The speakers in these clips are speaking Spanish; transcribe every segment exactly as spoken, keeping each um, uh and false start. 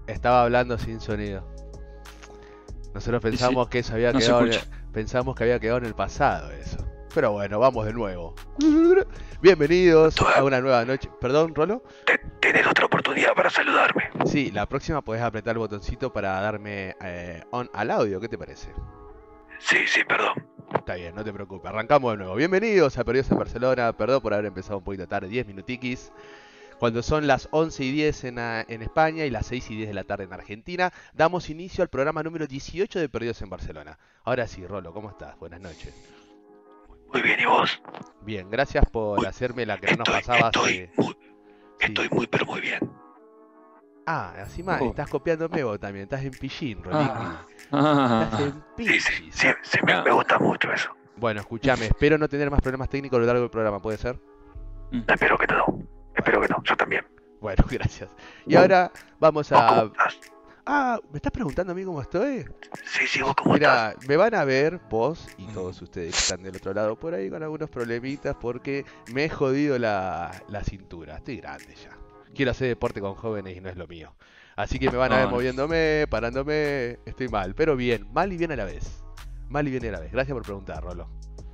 Estaba hablando sin sonido. Nosotros Sí, pensamos sí, que eso había no se quedado en el- escucha. pensamos que había quedado en el pasado eso. Pero bueno, vamos de nuevo. Bienvenidos a una nueva noche. Perdón, Rolo. Tienes otra oportunidad para saludarme. Sí, la próxima podés apretar el botoncito para darme eh, on al audio. ¿Qué te parece? Sí, sí, perdón. Está bien, no te preocupes. Arrancamos de nuevo. Bienvenidos a Perdidos en Barcelona. Perdón por haber empezado un poquito tarde, diez minutiquis. Cuando son las once y diez en, a- en España y las seis y diez de la tarde en Argentina, damos inicio al programa número dieciocho de Perdidos en Barcelona. Ahora sí, Rolo, ¿cómo estás? Buenas noches. Muy bien, ¿y vos? Bien, gracias por Uy, hacerme la que no nos estoy, pasaba estoy hace... muy, Sí. estoy muy, pero muy bien. Ah, encima Oh. estás copiándome vos también, estás en pillín, Rolingui. Ah, Estás ah, en sí, sí, pichis. sí, sí, me, me gusta mucho eso. Bueno, escúchame, espero no tener más problemas técnicos a lo largo del programa, ¿puede ser? Mm. Espero que no. Espero que no, yo también. Bueno, gracias. Y ahora vamos ¿Vos cómo a... estás? Ah, ¿me estás preguntando a mí cómo estoy? Sí, sí, ¿vos cómo estás? Mira, me van a ver vos y Mm. todos ustedes que están del otro lado por ahí con algunos problemitas porque me he jodido la, la cintura. Estoy grande ya. Quiero hacer deporte con jóvenes y no es lo mío. Así que me van a ver No, no. moviéndome, parándome. Estoy mal, pero bien. Mal y bien a la vez. Mal y bien a la vez. Gracias por preguntar, Rolo.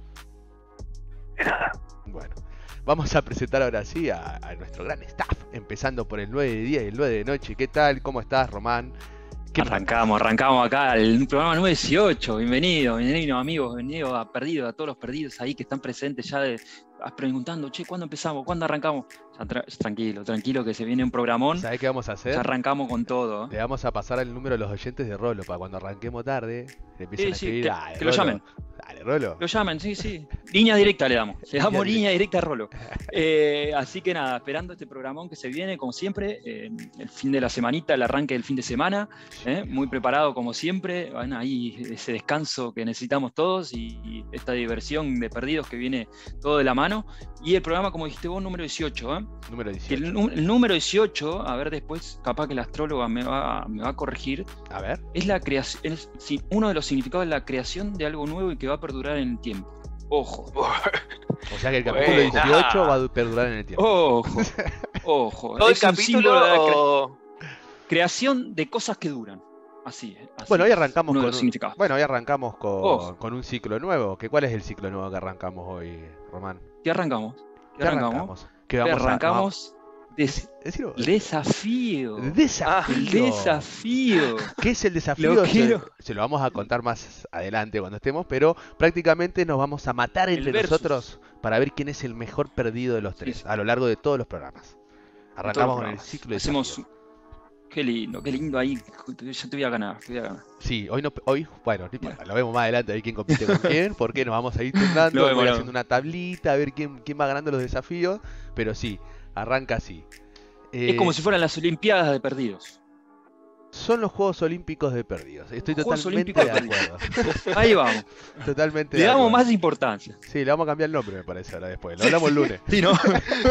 De nada. Bueno, vamos a presentar ahora sí a, a nuestro gran staff. Empezando por el nueve de día y el nueve de noche. ¿Qué tal? ¿Cómo estás, Román? ¿Qué Arrancamos, arrancamos acá el programa número dieciocho. Bienvenido, bienvenido amigos, bienvenido a Perdidos, a todos los perdidos ahí que están presentes ya de, preguntando, che, ¿cuándo empezamos? ¿Cuándo arrancamos? Ya, tra tranquilo, tranquilo que se viene un programón. ¿Sabés qué vamos a hacer? Ya arrancamos con todo. Le vamos a pasar el número de los oyentes de Rolo para cuando arranquemos tarde. Le empiecen Sí, a sí, escribir. que, Dale, que lo Rolo. llamen. Dale, Rolo. Lo llamen, sí, sí. Línea directa le damos. Le damos Línea línea directa a Rolo. Eh, así que nada, esperando este programón que se viene, como siempre, eh, el fin de la semanita, el arranque del fin de semana. Eh, muy preparado como siempre. Bueno, ahí ese descanso que necesitamos todos y, y esta diversión de perdidos que viene todo de la mano. Y el programa, como dijiste vos, número dieciocho. ¿eh? Número Que dieciocho. el, nu- el número dieciocho, a ver después, capaz que la astróloga me va, me va a corregir, A ver. es la creación, es, sí, uno de los significados de la creación de algo nuevo y que va a perdurar en el tiempo. Ojo, O sea que el capítulo Buena. dieciocho va a perdurar en el tiempo. ojo, ojo. ¿Todo el Es un capítulo símbolo de la cre- o...? creación de cosas que duran. Así, eh, así Bueno, hoy es arrancamos uno de con los un, significados. bueno, hoy arrancamos con, Ojo. con un ciclo nuevo. ¿Qué, ¿Cuál es el ciclo nuevo que arrancamos hoy, Román? ¿Qué arrancamos? ¿Qué ¿Qué arrancamos? arrancamos? ¿Qué ¿Qué vamos a- arrancamos? Des- Decilo. desafío. Desafío. El desafío. ¿Qué es el desafío? Lo Se- quiero. Se, lo vamos a contar más adelante cuando estemos, pero prácticamente nos vamos a matar entre versus. nosotros para ver quién es el mejor perdido de los tres Sí. a lo largo de todos los programas. Arrancamos con el programas. ciclo de Hacemos. desafío. Qué lindo, qué lindo ahí. Yo te voy a ganar, te voy a ganar. Sí, hoy no, hoy, bueno, no importa, lo vemos más adelante a ver quién compite con quién, porque nos vamos a ir turnando, Lo vemos, voy lo haciendo una tablita, a ver quién, quién va ganando los desafíos, pero sí, arranca así. Es Eh, como si fueran las Olimpiadas de perdidos. Son los Juegos Olímpicos de Perdidos, estoy Juegos totalmente Olímpicos de de acuerdo. Ahí vamos. Totalmente Le de damos acuerdo. más importancia. Sí, le vamos a cambiar el nombre, me parece, ahora después. Lo hablamos el lunes. Sí, ¿no?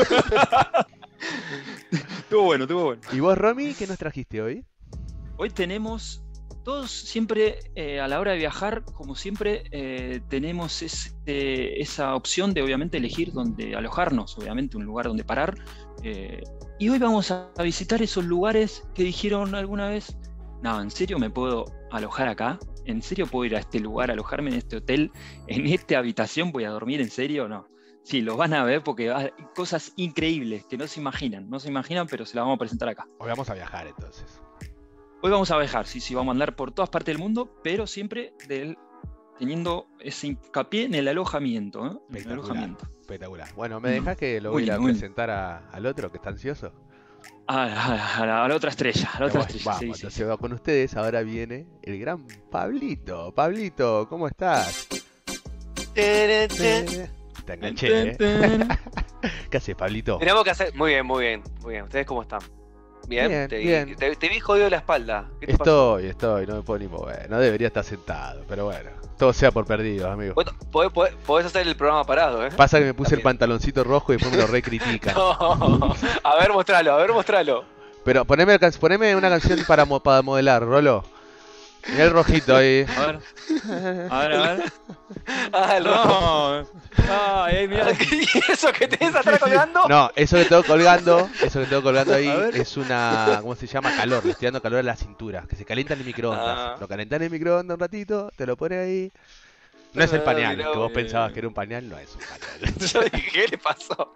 Estuvo bueno, estuvo bueno. ¿Y vos, Romy, qué nos trajiste hoy? Hoy tenemos, todos siempre eh, a la hora de viajar, como siempre, eh, tenemos ese- esa opción de obviamente elegir dónde alojarnos, obviamente un lugar donde parar. eh, y hoy vamos a, a visitar esos lugares que dijeron alguna vez, no, ¿en serio me puedo alojar acá? ¿En serio puedo ir a este lugar, alojarme en este hotel, en esta habitación? ¿Voy a dormir en serio o no? Sí, los van a ver porque hay cosas increíbles que no se imaginan, no se imaginan, pero se las vamos a presentar acá. Hoy vamos a viajar entonces. Hoy vamos a viajar, sí, sí, vamos a andar por todas partes del mundo, pero siempre del, teniendo ese hincapié en el alojamiento, ¿eh? En el Espectacular. alojamiento. Espectacular. Bueno, ¿me Mm. dejás que lo Muy voy a ir a lindo, muy lindo. presentar a- al otro que está ansioso? A, a- a la, a la otra estrella, a la otra Bueno, estrella, vamos, sí, sí, entonces sí. va con ustedes, ahora viene el gran Pablito. Pablito, ¿cómo estás? Tere, tere. Te enganché, ¿eh? ¿Qué haces, Pablito? Tenemos que hacer... Muy bien, muy bien, muy bien. ¿Ustedes cómo están? Bien, Bien, te, bien. Te, te vi jodido la espalda. ¿Qué te pasó? Estoy, estoy, no me puedo ni mover. No debería estar sentado, pero bueno. Todo sea por perdido, amigo. Bueno, podés, podés- podés hacer el programa parado, ¿eh? Pasa que me puse el También. pantaloncito rojo y después me lo recritican. No. A ver, mostralo, a ver, mostralo. Pero poneme, can- poneme una canción para, mo- para modelar, Rolo. Mirá el rojito ahí. A ver. A ver, a ver. Ah, el rojo. No. Ah, eh, mirá. ¿Y eso que tenés atrás colgando? No, eso que tengo colgando, eso que tengo colgando ahí A ver. es una, ¿cómo se llama? Calor, le estoy dando calor a la cintura, que se calienta en el microondas. Ah. Lo calentás en el microondas un ratito, te lo pones ahí. No es el Ah, pañal, mirá que vos vos. pensabas que era un pañal, no es un pañal. Yo dije, ¿qué le pasó?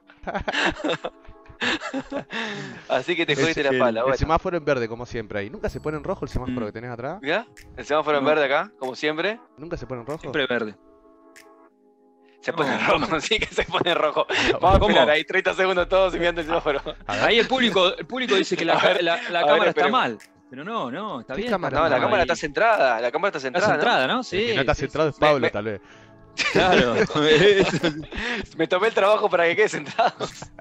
Así que te Es jodiste la el- pala, El bueno. semáforo en verde, como siempre ahí. ¿Nunca se pone en rojo el semáforo Mm. que tenés atrás? ¿Ya? El semáforo en No. verde acá, como siempre. ¿Nunca se pone en rojo? Siempre verde. Se No, pone ¿cómo? rojo, sí que se pone rojo. Vamos a ¿Cómo? esperar ahí treinta segundos todos y mirando el semáforo. A ver. Ahí el público, el público dice que la, A ver, la, la a ver, cámara está esperemos. mal. Pero no, no, está ¿Qué bien. cámara? No, la Ah, cámara ahí. está centrada, la cámara está Está centrada, ¿no? centrada, ¿no? Sí. El que no está sí, centrado sí. es Pablo, Me- tal vez. Claro. Me tomé el trabajo para que quede centrado.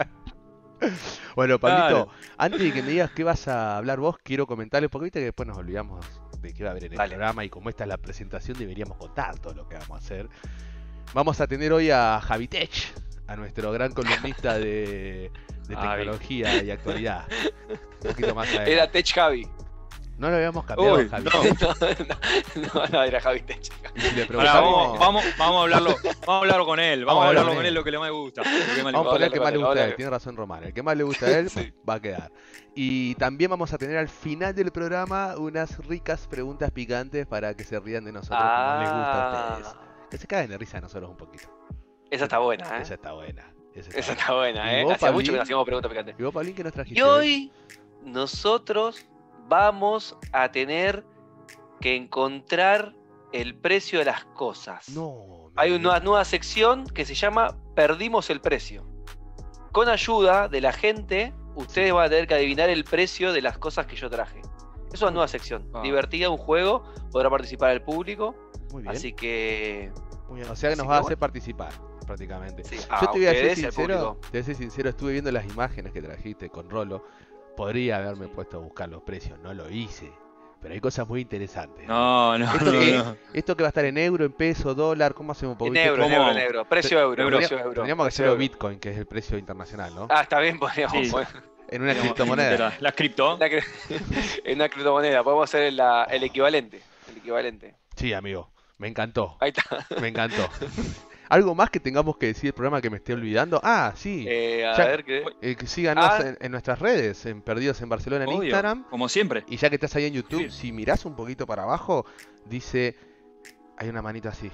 Bueno, Pablito, Claro. antes de que me digas qué vas a hablar vos, quiero comentarles, porque viste que después nos olvidamos de qué va a haber en el Dale. programa y como esta es la presentación deberíamos contar todo lo que vamos a hacer. Vamos a tener hoy a Javitech, a nuestro gran columnista de, de Javi. tecnología y actualidad. Un poquito más adelante. Era Tech Javi. No lo habíamos cambiado, Uy, Javi. no. No, no, no, era Javi Tech. Y si le Pará, preguntamos, vamos, vamos, vamos a hablarlo, vamos a hablarlo con él, vamos, Vamos a a hablar hablarlo con con él. él lo que le más le gusta. Lo que más le vamos a gusta. poner el que más le Háblale, gusta a él, háblale. tiene razón Román, el que más le gusta a él Sí. va a quedar. Y también vamos a tener al final del programa unas ricas preguntas picantes para que se rían de nosotros como les gusta a ustedes. Ah, Que se caguen de risa de nosotros un poquito. esa está buena, ¿eh? Esa está buena. Esa está Esa buena. está buena, ¿Y ¿eh? vos, Hacía mucho Pablín? que no hacíamos preguntas picantes. ¿Y vos, Pablín, qué nos trajiste? Y hoy nosotros vamos a tener que encontrar el precio de las cosas. No. me Hay una digas. nueva sección que se llama Perdimos el precio. Con ayuda de la gente, ustedes van a tener que adivinar el precio de las cosas que yo traje. Es una nueva sección, Ah. divertida, un juego, podrá participar el público, Muy bien. así que... Muy bien. O sea que así nos que va a bueno. hacer participar, prácticamente. Sí, Yo a te voy a ser ustedes y al sincero, público. te voy a ser sincero, estuve viendo las imágenes que trajiste con Rolo. Podría haberme puesto a buscar los precios, no lo hice. Pero hay cosas muy interesantes. No, no, Esto, no, que, no. esto que va a estar en euro, en peso, dólar, ¿cómo hacemos? Porque En viste euro, en que- ¿cómo euro, en vamos? euro. Precio euro, Euro. precio euro. Tendríamos que precio hacerlo euro. Bitcoin, que es el precio internacional, ¿no? Ah, está bien, podríamos Sí. poner En una Digamos, criptomoneda. la- Las cripto. una cri- en una criptomoneda, podemos hacer la- el equivalente. El equivalente. Sí, amigo, me encantó, Ahí está. me encantó. ¿Algo más que tengamos que decir del programa que me esté olvidando? Ah, sí. Eh, a Ya- ver qué. Eh, que síganos Ah. en, en nuestras redes, en Perdidos en Barcelona en Obvio, Instagram. como siempre. Y ya que estás ahí en YouTube, Sí. si mirás un poquito para abajo, dice, hay una manita así,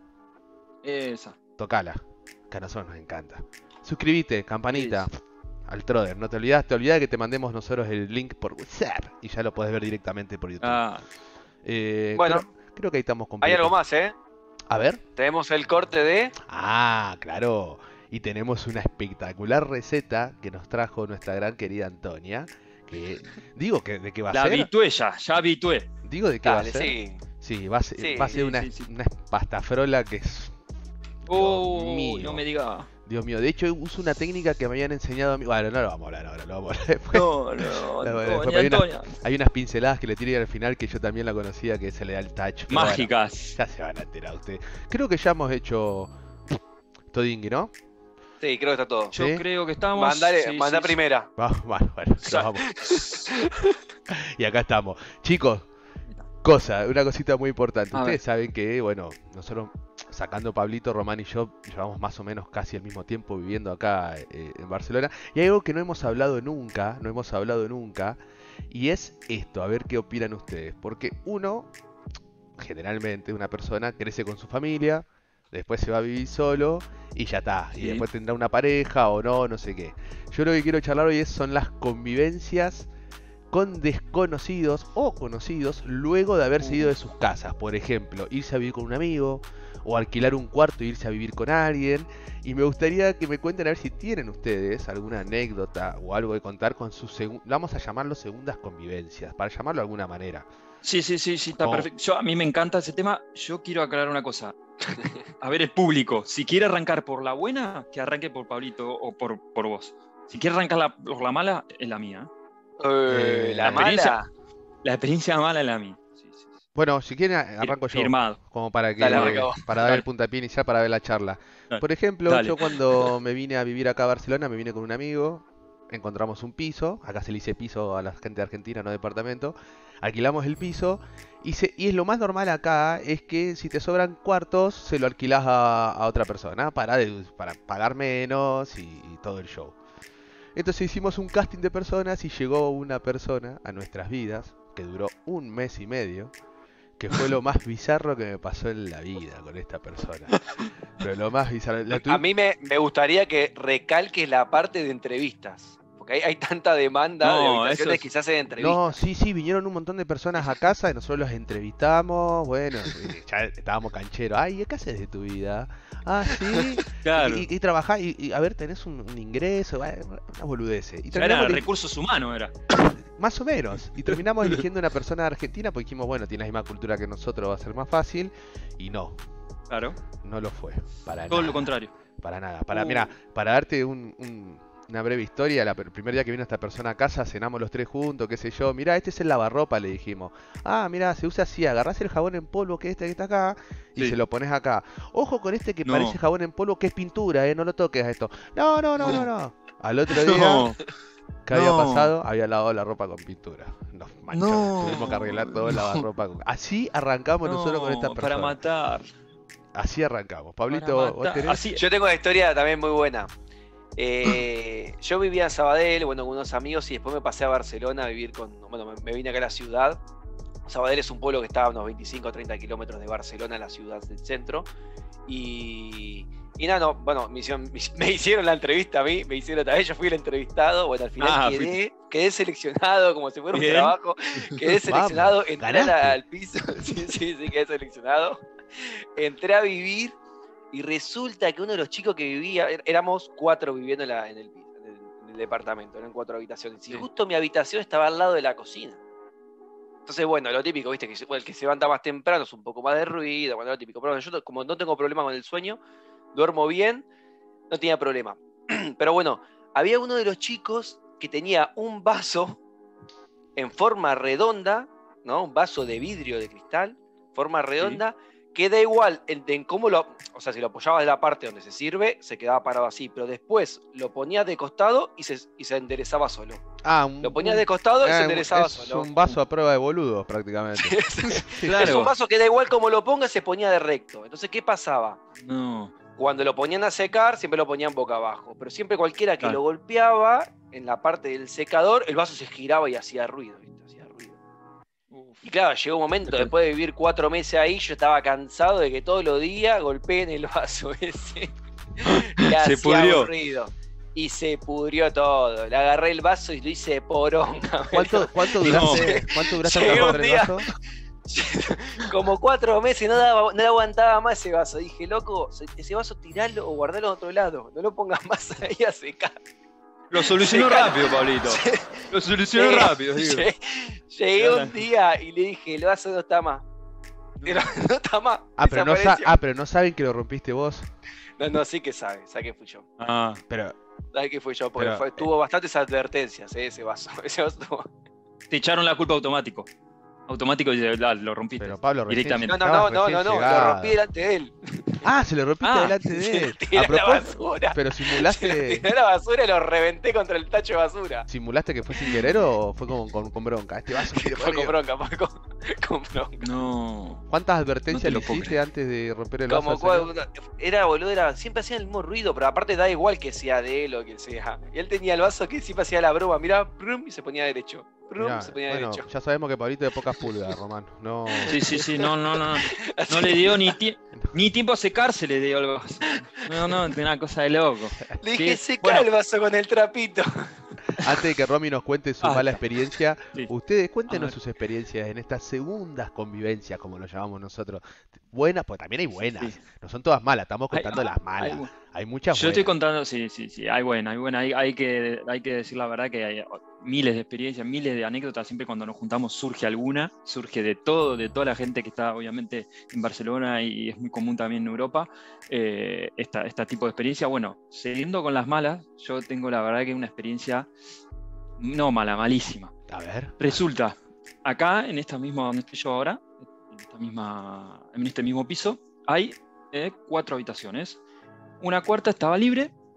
Esa. tocala, que a nosotros nos encanta. Suscríbete, campanita, al Troder, no te olvidas, te olvidas que te mandemos nosotros el link por WhatsApp y ya lo podés ver directamente por YouTube. Ah, Eh, Bueno. creo, creo que ahí estamos Hay completos. algo más, ¿eh? A ver. Tenemos el corte de. Ah, claro. Y tenemos una espectacular receta que nos trajo nuestra gran querida Antonia. Que digo que de qué va a la ser. habitué ya, ya habitué. Digo de qué va a Dale, ser. sí. Sí, va a ser, Sí, va a ser sí, una, sí, sí. una pastafrola que es. Uy, mío. no me diga. Dios mío, de hecho uso una técnica que me habían enseñado a mí. Bueno, no lo vamos a hablar ahora, lo vamos a hablar después. No, no, La verdad, Antonia, hay una- Antonia. Hay unas pinceladas que le tiré al final que yo también la conocía, que se le da el touch. pero bueno, Mágicas. ya se van a enterar ustedes. Creo que ya hemos hecho Todingui, ¿no? Sí, creo que está todo. Yo ¿Sí? creo que estamos. Mandale, sí, mandá sí, sí. primera. Vamos, bueno, bueno, nos Sa- vamos. Y acá estamos. Chicos, cosa, una cosita muy importante. A Ustedes ver. saben que, bueno, nosotros, sacando Pablito, Román y yo, llevamos más o menos casi el mismo tiempo viviendo acá eh, en Barcelona. Y hay algo que no hemos hablado nunca, no hemos hablado nunca, y es esto, a ver qué opinan ustedes. Porque uno, generalmente, una persona crece con su familia, después se va a vivir solo y ya está. Y Sí. después tendrá una pareja o no, no sé qué. Yo lo que quiero charlar hoy es, son las convivencias con desconocidos o conocidos luego de haberse ido de sus casas. Por ejemplo, irse a vivir con un amigo o alquilar un cuarto e irse a vivir con alguien. Y me gustaría que me cuenten a ver si tienen ustedes alguna anécdota o algo de contar con sus, segu- vamos a llamarlo segundas convivencias, para llamarlo de alguna manera. Sí, sí, sí, sí, está ¿Cómo? perfecto. Yo, a mí me encanta ese tema. Yo quiero aclarar una cosa. A ver, el público, si quiere arrancar por la buena, que arranque por Pablito o por, por vos. Si quiere arrancar la- por la mala, es la mía. Eh, Eh, la la experiencia- mala. La experiencia mala es la mía. Sí, sí, sí. Bueno, si quieren a- arranco yo, Firmado. como para que Dale, arranca vos. para dar el Dale. puntapié inicial para ver la charla. Dale. Por ejemplo, Dale. yo cuando me vine a vivir acá a Barcelona, me vine con un amigo. encontramos un piso, acá se le dice piso a la gente de Argentina, no departamento, alquilamos el piso y, se, y es lo más normal acá es que si te sobran cuartos se lo alquilás a, a otra persona para, de- para pagar menos y, y todo el show. Entonces hicimos un casting de personas y llegó una persona a nuestras vidas que duró un mes y medio, que fue lo más bizarro que me pasó en la vida con esta persona. Pero lo más bizarro... La A tuvi- mí me, me gustaría que recalques la parte de entrevistas. Porque hay, hay tanta demanda de No, habitaciones eso es- que se hacen No, entrevistas. sí, sí, vinieron un montón de personas a casa y nosotros los entrevistamos. Bueno, y ya estábamos cancheros. Ay, ¿qué haces de tu vida? Ah, sí. Claro. Y, y, y trabajás, y, y, a ver, tenés un, un ingreso, bueno, una boludez. Y Ya terminamos era de- recursos humanos, era. más o menos. Y terminamos eligiendo una persona argentina porque dijimos, bueno, tiene la misma cultura que nosotros, va a ser más fácil. Y no, Claro. no lo fue. Para Todo nada. lo contrario. Para nada. Para, Uh. mira, para darte un, un- una breve historia, la, el primer día que vino esta persona a casa, cenamos los tres juntos, qué sé yo. Mirá, este es el lavarropa, le dijimos. Ah, mirá, se usa así, agarrás el jabón en polvo que es este que está acá y Sí. se lo pones acá. Ojo con este que No. parece jabón en polvo que es pintura, eh, no lo toques a esto. No, no, no, no, no. Al otro día, No. ¿qué había No. pasado? Había lavado la ropa con pintura. Nos manchó. No. Tuvimos que arreglar todo el lavarropa. Con... Así arrancamos nosotros con esta No, persona. para matar. Así arrancamos. Pablito, para ¿vos matar. tenés? Así, Yo tengo una historia también muy buena. Eh, yo vivía en Sabadell, bueno, con unos amigos y después me pasé a Barcelona a vivir con. Bueno, me, me vine acá a la ciudad. Sabadell es un pueblo que está a unos veinticinco o treinta kilómetros de Barcelona, la ciudad del centro. Y, y nada, no, bueno, me hicieron, me hicieron la entrevista a mí, me hicieron también, yo fui el entrevistado. Bueno, al final Ah, quedé, quedé seleccionado como si fuera un Bien. trabajo. Quedé seleccionado, Vamos, entré ganaste. al, al piso. Sí, sí, sí, quedé seleccionado. Entré a vivir. Y resulta que uno de los chicos que vivía, er- éramos cuatro viviendo en, la- en el, pi- en el- en el departamento, eran cuatro habitaciones. Y Sí. justo mi habitación estaba al lado de la cocina. Entonces, bueno, lo típico, viste, que se- bueno, el que se levanta más temprano es un poco más de ruido, bueno, lo típico. Pero bueno, yo, como no tengo problema con el sueño, duermo bien, no tenía problema. Pero bueno, había uno de los chicos que tenía un vaso en forma redonda, ¿no? Un vaso de vidrio de cristal, forma redonda, que da igual en, en cómo lo. O sea, si lo apoyabas de la parte donde se sirve, se quedaba parado así, pero después lo ponías de costado y se, y se enderezaba solo. Ah, un, Lo ponías un- de costado y ah, se un- enderezaba es solo. un vaso a prueba de boludos, prácticamente. Claro. Es un vaso que da igual como lo pongas, se ponía de recto. Entonces, ¿qué pasaba? No. Cuando lo ponían a secar, siempre lo ponían boca abajo. Pero siempre cualquiera que Claro. lo golpeaba en la parte del secador, el vaso se giraba y hacía ruido, ¿viste? Hacía ruido. Y claro, llegó un momento, después de vivir cuatro meses ahí, yo estaba cansado de que todos los días golpeen el vaso ese. Y Se hacía pudrió. ruido. Y se pudrió todo. Le agarré el vaso y lo hice poronga. ¿Cuánto, cuánto No. duraste, ¿cuánto duraste Llegué hasta un romper el día- vaso? Como cuatro meses, no, daba- no aguantaba más ese vaso. Dije, loco, ese vaso tiralo o guardalo en otro lado. No lo pongas más ahí a secar. Lo solucionó Se rápido, Pablito. Lo solucionó Llegué- rápido, digo. Llegué, llegué Claro. un día y le dije, el vaso no está más. Pero no está más. Ah pero, no sa- desapareció. ah, pero no saben que lo rompiste vos. No, no, sí que sabe, sabe que fui yo. Ah, Pero, Sabe que fui yo, porque Pero, fue- eh. tuvo bastantes advertencias, eh, ese vaso. Ese vaso tuvo- te echaron la culpa automático. Automático y ah, lo rompiste. pero Pablo, recién, Directamente. No, no, estabas no, no, recién no, no, lo llegado. rompí delante de él. Ah, se lo rompiste Ah, delante de él. Tiré A a la propósito, basura. pero Se lo simulaste, tiré a la basura y lo reventé contra el tacho de basura. simulaste que fue sin querer o fue con, con, con bronca. Este vaso quiere Fue con poner- bronca, fue con, con bronca. No. ¿Cuántas No advertencias te le lo puedo hiciste antes de romper el vaso? Como al señor? cual- era boludo, era, siempre hacían el mismo ruido, pero aparte da igual que sea de él o que sea. Y él tenía el vaso que siempre hacía la broma, mirá, prum, y se ponía derecho. Prum, Mirá, se ponía bueno, derecho. ya sabemos que Pablito es de pocas pulgas, Román. No. Sí, sí, sí, no, no, no. No le dio ni, tie- ni tiempo a secarse, le dio el vaso. No, no, una cosa de loco. Le dije, Sí, seca bueno. el vaso con el trapito. Antes de que Romy nos cuente su Ah, mala está. experiencia, Sí. ustedes A cuéntenos ver. sus experiencias en estas segundas convivencias, como lo llamamos nosotros. Buenas, pues también hay buenas. Sí. No son todas malas, estamos Hay- contando las malas. hay- Hay muchas Yo estoy buenas. contando, sí, sí, sí, hay buena, hay buena, hay, hay que, hay que decir la verdad que hay miles de experiencias, miles de anécdotas, siempre cuando nos juntamos surge alguna, surge de todo, de toda la gente que está obviamente en Barcelona y es muy común también en Europa, eh, esta, este tipo de experiencia. Bueno, siguiendo con las malas, yo tengo la verdad que una experiencia, no mala, malísima. A ver. Resulta, acá en esta misma, donde estoy yo ahora, en, esta misma, en este mismo piso, hay eh, cuatro habitaciones. Una cuarta estaba libre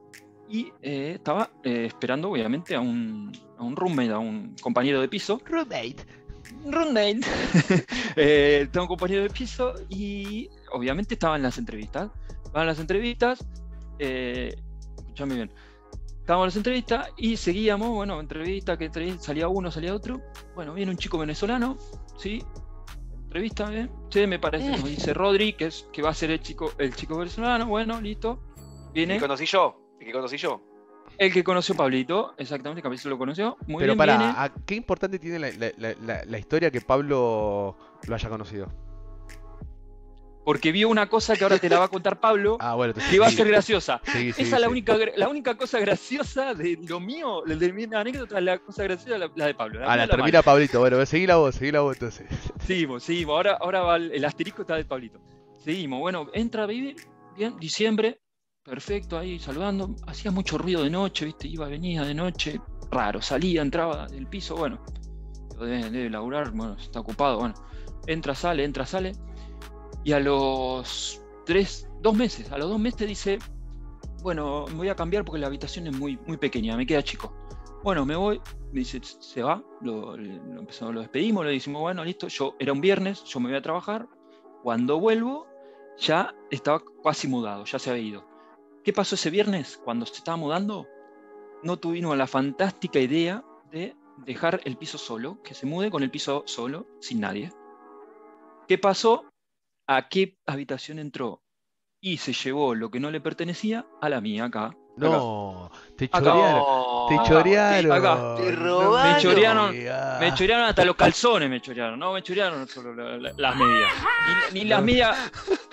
y eh, estaba eh, esperando, obviamente, a un, a un roommate, a un compañero de piso. Roommate. Roommate. eh, estaba un compañero de piso y, obviamente, estaban las entrevistas. Estaban las entrevistas. Eh, escuchame bien. Estábamos en las entrevistas y seguíamos, bueno, entrevista, que entrevista, salía uno, salía otro. Bueno, viene un chico venezolano, ¿sí? Entrevista, ¿eh? Sí, me parece, nos dice Rodri, que, es, que va a ser el chico, el chico venezolano. Bueno, listo. Viene. El que conocí yo, el que conocí yo. El que conoció Pablito, exactamente, Cabeza lo conoció. Muy Pero bien, para, viene. ¿a ¿qué importante tiene la, la, la, la, la historia que Pablo lo haya conocido? Porque vio una cosa que ahora te la va a contar Pablo, Ah, bueno, entonces que va a sí. ser graciosa. Sí, sí, Esa es la sí. única, la única cosa graciosa de lo mío, de mi anécdota, la cosa graciosa la, la de Pablo. Ah, mía la es termina Pablito. Bueno, seguí la voz, seguí la voz entonces. Seguimos, seguimos. Ahora, ahora va el, el asterisco está de Pablito. Seguimos. Bueno, entra a vivir, bien, diciembre, perfecto, ahí saludando. Hacía mucho ruido de noche, viste, iba, venía de noche, raro, salía, entraba del piso, bueno, debe, debe laburar, bueno, está ocupado, bueno. Entra, sale, entra, sale. Y a los tres, dos meses, a los dos meses dice, bueno, me voy a cambiar porque la habitación es muy, muy pequeña, me queda chico. Bueno, me voy, me dice, se va, lo, lo, empezamos, lo despedimos, le decimos, bueno, listo, yo, era un viernes, yo me voy a trabajar, cuando vuelvo, ya estaba casi mudado, ya se había ido. ¿Qué pasó ese viernes? Cuando se estaba mudando, no tuvimos la fantástica idea de dejar el piso solo, que se mude con el piso solo, sin nadie. ¿Qué pasó? ¿A qué habitación entró? Y se llevó lo que no le pertenecía a la mía acá. No, acá. te Acá. chorearon. No, Te Acá. chorearon. Acá. Te No robaron. Me chorearon, digas. me chorearon hasta los calzones, me chorearon. No, me chorearon solo la- la- las medias. Ni, ni las medias.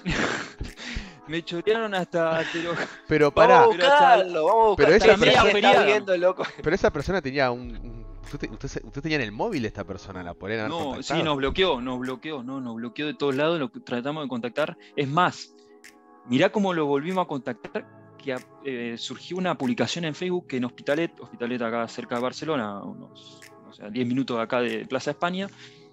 Me chorearon hasta. Te lo- Pero Vamos a pará, Pero hasta- buscarlo, vamos a buscar. pero esa Esa persona- se está viendo, loco. pero esa persona tenía un... un- usted, usted, usted tenía en el móvil esta persona, la podrían haber No, contactado. sí, nos bloqueó, nos bloqueó, no, nos bloqueó de todos lados, lo que tratamos de contactar. Es más, mirá cómo lo volvimos a contactar, que eh, surgió una publicación en Facebook que en Hospitalet, Hospitalet acá cerca de Barcelona, unos o sea, diez minutos de acá de Plaza España,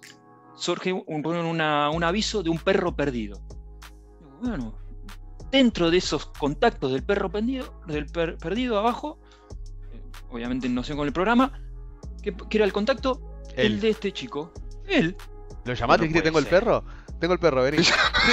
surge un, una, un aviso de un perro perdido. Bueno, dentro de esos contactos del perro perdido, del per, perdido abajo, eh, obviamente no sé con el programa, ¿qué, qué era el contacto? Él. El de este chico. Él. ¿Lo llamaste y No dijiste, puede tengo el ser. perro? Tengo el perro, vení.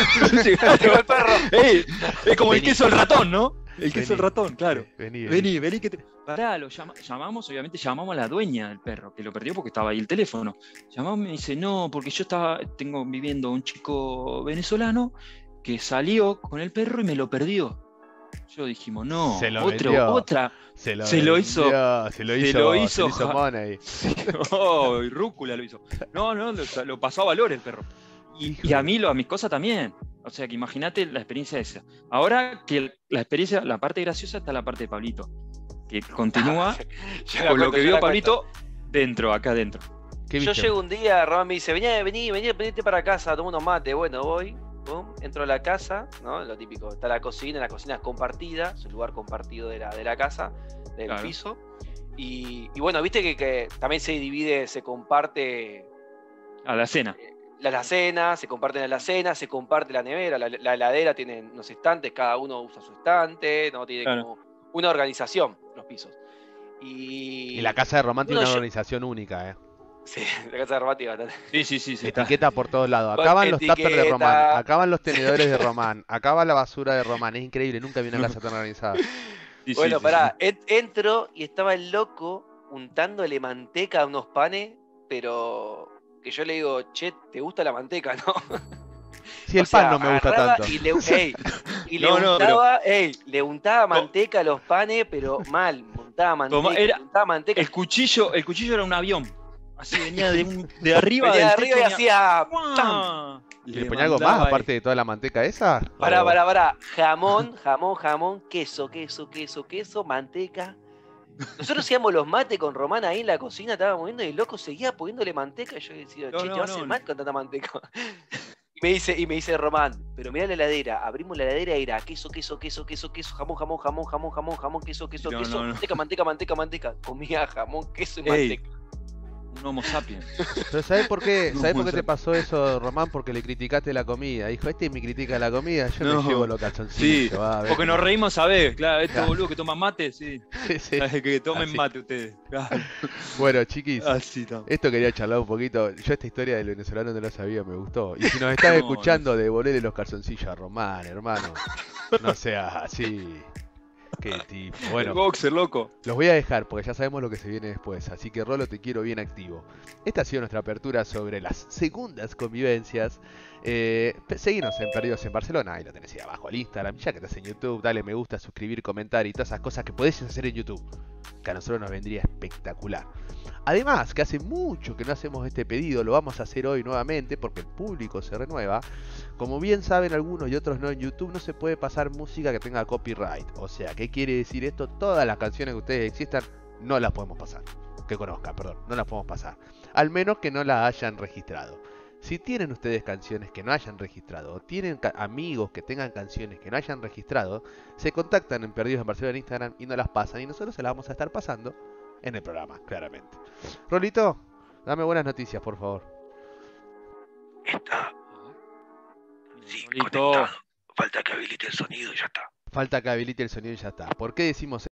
Tengo el perro. Ey, es como el Vení. queso el ratón, ¿no? El queso Vení. el ratón, claro. Vení, vení. Vení, vení que te... Pará, lo llama... llamamos, obviamente llamamos a la dueña del perro, que lo perdió porque estaba ahí el teléfono. Llamamos y me dice, no, porque yo estaba, tengo viviendo un chico venezolano que salió con el perro y me lo perdió. Yo dijimos, no, Se lo otro, vendió. otra. Se lo, Se lo hizo- vendió, Se lo se hizo. lo Se hizo, lo hizo ja- Money. Oh, y rúcula lo hizo. No, no, lo, lo pasó a valor el perro. Y, y a mí, lo, a mis cosas también. O sea, que imagínate la experiencia esa. Ahora que el- la experiencia, la parte graciosa está la parte de Pablito, que continúa Yo la con lo cuento, que yo vio la Pablito dentro, acá adentro. ¿Qué Yo viste? llego un día, Román me dice, vení, vení, vení, venite para casa, toma unos mates. Bueno, voy, pum, entro a la casa, ¿no? Lo típico, está la cocina, la cocina es compartida, es un lugar compartido de la, de la casa, del Claro. piso. Y, y bueno, viste que, que también se divide, se comparte A la cena. la alacena, se comparten la alacena, se comparte la nevera, la, la heladera tiene unos estantes, cada uno usa su estante, ¿no? Tiene Claro. como una organización los pisos. Y, Y la casa de Román tiene Bueno, una yo- organización única, eh. Sí, la casa de Román bastante. Sí, sí, sí, sí. Está. Etiqueta por todos lados. Con Acaban los tuppers de etiqueta. Román. Acaban los tenedores de Román. Acaba la basura de Román. Es increíble. Nunca vi una casa tan organizada. Sí, sí, Bueno, sí, pará, en- entro y estaba el loco untándole manteca a unos panes, pero que yo le digo, che, ¿te gusta la manteca, no? Si el O sea, pan no me gusta agarraba tanto. Y le, ey, y le No, no, untaba, ey, le untaba No. manteca a los panes, pero mal, untaba manteca, Toma, era- le untaba manteca. El cuchillo, el cuchillo era un avión. Así venía de, un- de arriba Venía de del arriba y techo, hacía. venía- ¡pam! ¿Y le ponía algo más mandaba aparte de toda la manteca esa? Pará, ¿O- pará, pará. Jamón, jamón, jamón, queso, queso, queso, queso, manteca. Nosotros íbamos los mates con Román ahí en la cocina, estábamos viendo y el loco seguía poniéndole manteca. Y yo decía, No, che, no, te vas a no, hacer no. mal con tanta manteca. Y me dice, y me dice Román, pero mirá la heladera, abrimos la heladera y era queso, queso, queso, queso, queso, jamón, jamón, jamón, jamón, jamón, jamón, queso, queso, No, queso, no, no. manteca, manteca, manteca, manteca. Comía jamón, queso y Ey. manteca. un Homo sapiens. Pero ¿sabés por qué? No, ¿Sabés por qué te Gonzalo. pasó eso, Román? Porque le criticaste la comida. Dijo, este me critica la comida, yo No. me llevo los Sí, calzoncillos. va, a ver porque nos cómo- reímos, ¿sabés? Claro, estos Claro. boludos que toman mate, sí. Sí, sí. Que tomen Así. mate ustedes. Claro. Bueno, chiquis, Así estamos. esto quería charlar un poquito. Yo esta historia del venezolano no la sabía, me gustó. Y si nos estás No, escuchando, devolverle los calzoncillos a Román, hermano. No seas así. Qué tipo. El Bueno, boxer, loco. los voy a dejar porque ya sabemos lo que se viene después. Así que Rolo, te quiero bien activo. Esta ha sido nuestra apertura sobre las segundas convivencias. Eh, pe- seguinos en Perdidos en Barcelona. Ahí lo tenés ahí abajo al Instagram. Ya que estás en YouTube, dale me gusta, suscribir, comentar y todas esas cosas que podés hacer en YouTube. Que a nosotros nos vendría espectacular. Además, que hace mucho que no hacemos este pedido, lo vamos a hacer hoy nuevamente porque el público se renueva. Como bien saben algunos y otros no, en YouTube no se puede pasar música que tenga copyright. O sea, ¿qué quiere decir esto? Todas las canciones que ustedes existan no las podemos pasar. Que conozcan, perdón, no las podemos pasar. Al menos que no las hayan registrado. Si tienen ustedes canciones que no hayan registrado, o tienen amigos que tengan canciones que no hayan registrado, se contactan en Perdidos en Barcelona en Instagram y no las pasan. Y nosotros se las vamos a estar pasando en el programa, claramente. Rolito, dame buenas noticias, por favor. Está, sí, Rolito. conectado. Falta que habilite el sonido y ya está. Falta que habilite el sonido y ya está. ¿Por qué decimos